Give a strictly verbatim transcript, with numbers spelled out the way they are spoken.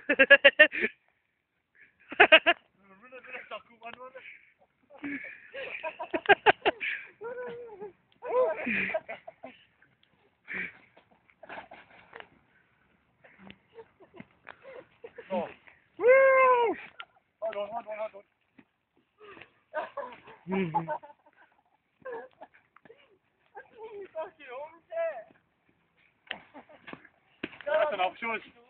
Oh. Woo! Hold on, hold on, hold on. That's enough, George.